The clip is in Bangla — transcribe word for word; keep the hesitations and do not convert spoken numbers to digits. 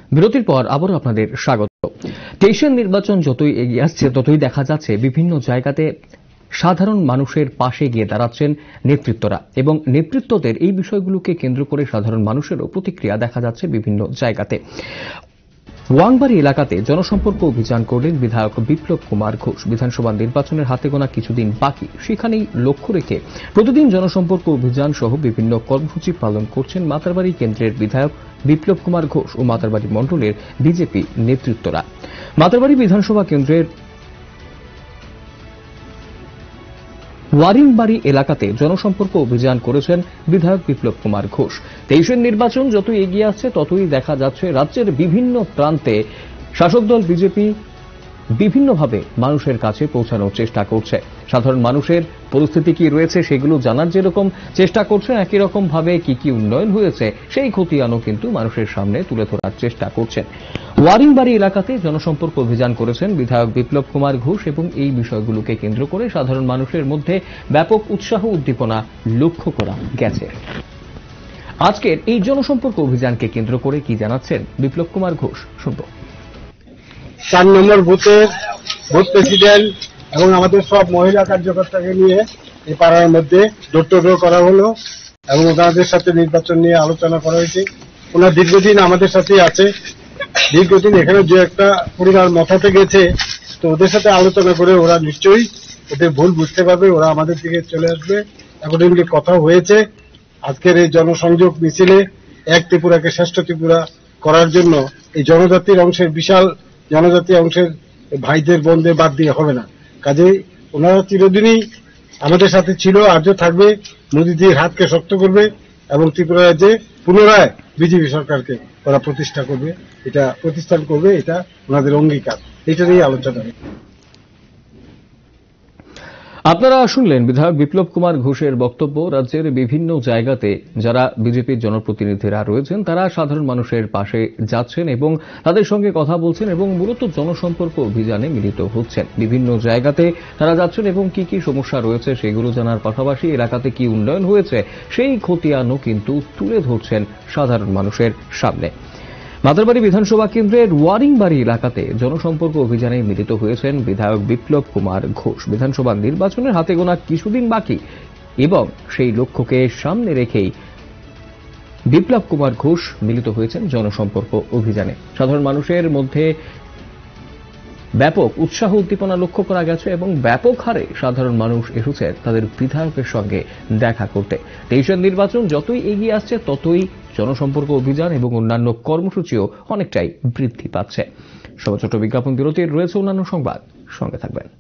বিরতির পর আবারও আপনাদের স্বাগত। তেইশের নির্বাচন যতই এগিয়ে আসছে ততই দেখা যাচ্ছে বিভিন্ন জায়গাতে সাধারণ মানুষের পাশে গিয়ে দাঁড়াচ্ছেন নেতৃত্বরা এবং নেতৃত্বদের এই বিষয়গুলোকে কেন্দ্র করে সাধারণ মানুষেরও প্রতিক্রিয়া দেখা যাচ্ছে বিভিন্ন জায়গাতে। ওয়াংবাড়ি এলাকাতে জনসম্পর্ক অভিযান করলেন বিধায়ক বিপ্লব কুমার ঘোষ। বিধানসভা নির্বাচনের হাতে গোনা কিছুদিন বাকি, সেখানেই লক্ষ্য রেখে প্রতিদিন জনসম্পর্ক অভিযান সহ বিভিন্ন কর্মসূচি পালন করছেন মাতারবাড়ি কেন্দ্রের বিধায়ক বিপ্লব কুমার ঘোষ ও মাতারবাড়ি মণ্ডলের বিজেপি নেতৃত্বরা। মাতারবাড়ি বিধানসভা কেন্দ্রের ওয়ারিংবাড়ি এলাকাতে জনসম্পর্ক অভিযান করেছেন বিধায়ক বিপ্লব কুমার ঘোষ। তেইশের নির্বাচন যতই এগিয়ে আসছে ততই দেখা যাচ্ছে রাজ্যের বিভিন্ন প্রান্তে শাসক দল বিজেপি বিভিন্নভাবে মানুষের কাছে পৌঁছানোর চেষ্টা করছে। সাধারণ মানুষের পরিস্থিতি কি রয়েছে সেগুলো জানার যেরকম চেষ্টা করছে, একই রকম ভাবে কি কি উন্নয়ন হয়েছে সেই খতিয়ানও কিন্তু মানুষের সামনে তুলে ধরার চেষ্টা করছেন। ওয়ারিংবাড়ি এলাকাতে জনসম্পর্ক অভিযান করেছেন বিধায়ক বিপ্লব কুমার ঘোষ এবং এই বিষয়গুলোকে কেন্দ্র করে সাধারণ মানুষের মধ্যে ব্যাপক উৎসাহ উদ্দীপনা লক্ষ্য করা গেছে। আজকের এই জনসম্পর্ক অভিযানকে কেন্দ্র করে কি জানাচ্ছেন বিপ্লব কুমার ঘোষ, শুনব। চার নম্বর বুথের বুথ প্রেসিডেন্ট এবং আমাদের সব মহিলা কার্যকর্তাকে নিয়ে এই পাড়ার মধ্যে ডোর টু ডোর করা হলো এবং ওনাদের সাথে নির্বাচন নিয়ে আলোচনা করা হয়েছে। ওনার দীর্ঘদিন আমাদের সাথেই আছে, দীর্ঘদিন এখানে যে একটা পরিবার মথাতে গেছে, তো ওদের সাথে আলোচনা করে ওরা নিশ্চয়ই ওদের ভুল বুঝতে পারবে, ওরা আমাদের দিকে চলে আসবে। অ্যাকর্ডিংলি কথা হয়েছে। আজকের এই জনসংযোগ মিছিলে এক ত্রিপুরাকে শ্রেষ্ঠ ত্রিপুরা করার জন্য এই জনজাতির অংশের বিশাল জনজাতি অংশের ভাইদের বোনদের বাদ দিয়ে হবে না। কাজেই ওনারা চিরদিনই আমাদের সাথে ছিল, আজও থাকবে। মোদীজির হাতকে শক্ত করবে এবং ত্রিপুরা রাজ্যে পুনরায় বিজেপি সরকারকে ওরা প্রতিষ্ঠা করবে, এটা প্রতিষ্ঠান করবে, এটা ওনাদের অঙ্গীকার। এটা নিয়ে আলোচনা। আপনারা শুনলেন বিধায়ক বিপ্লব কুমার ঘোষের বক্তব্য। রাজ্যের বিভিন্ন জায়গাতে যারা বিজেপির জনপ্রতিনিধিরা রয়েছেন তারা সাধারণ মানুষের পাশে যাচ্ছেন এবং তাদের সঙ্গে কথা বলছেন এবং মূলত জনসম্পর্ক অভিযানে মিলিত হচ্ছেন। বিভিন্ন জায়গাতে তারা যাচ্ছেন এবং কি কি সমস্যা রয়েছে সেগুলো জানার পাশাপাশি এলাকাতে কি উন্নয়ন হয়েছে সেই খতিয়ানও কিন্তু তুলে ধরছেন সাধারণ মানুষের সামনে। মাতারবাড়ি বিধানসভা কেন্দ্রের ওয়ারিংবাড়ি এলাকাতে জনসম্পর্ক অভিযানে মিলিত হয়েছেন বিধায়ক বিপ্লব কুমার ঘোষ। বিধানসভা নির্বাচনের হাতে গোনা কিছুদিন বাকি এবং সেই লক্ষ্যকে সামনে রেখেই বিপ্লব কুমার ঘোষ মিলিত হয়েছেন জনসম্পর্ক অভিযানে। সাধারণ মানুষের মধ্যে ব্যাপক উৎসাহ উদ্দীপনা লক্ষ্য করা গেছে এবং ব্যাপক হারে সাধারণ মানুষ এসেছে তাদের বিধায়কের সঙ্গে দেখা করতে। তেইশের নির্বাচন যতই এগিয়ে আসছে ততই জনসম্পর্ক অভিযান এবং অন্যান্য কর্মসূচিও অনেকটাই বৃদ্ধি পাচ্ছে। সব ছোট বিজ্ঞাপন বিরতির রয়েছে অন্যান্য সংবাদ, সঙ্গে থাকবেন।